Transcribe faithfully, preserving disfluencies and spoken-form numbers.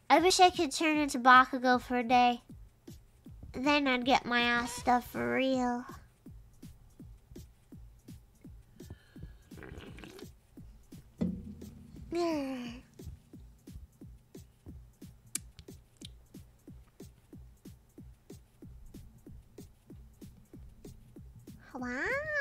I wish I could turn into Bakugo for a day. Then I'd get my ass stuff for real. Wow.